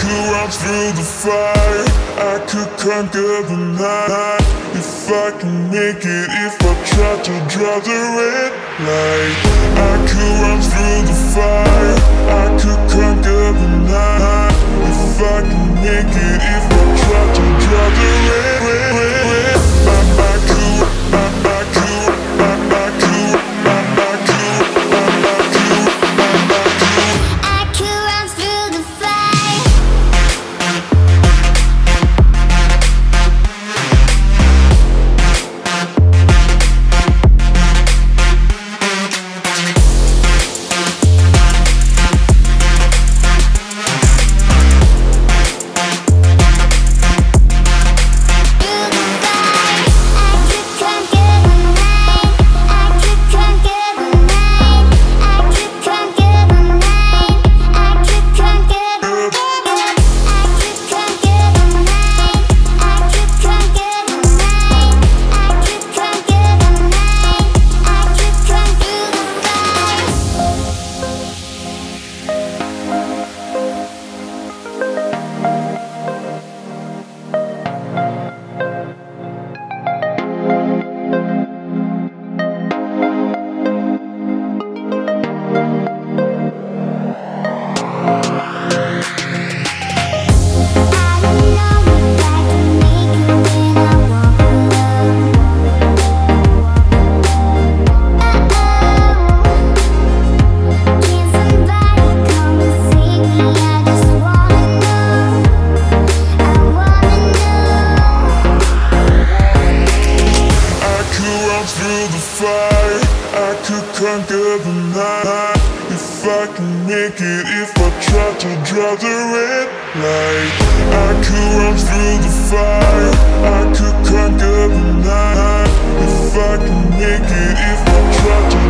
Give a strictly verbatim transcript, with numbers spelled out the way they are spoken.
could run through the fire, I could conquer the night. If I can make it, if I try to draw the red light. I could run through the fire, I could conquer the night. If I can make it, if I try to draw the red, red, red, red. I, I could, I, I could, I, I could, I, I could, I, I could, I, I could. I could run through the fire. Conquer the night. If I can make it, if I try to draw the red light. I could run through the fire, I could conquer the night. If I can make it, if I try to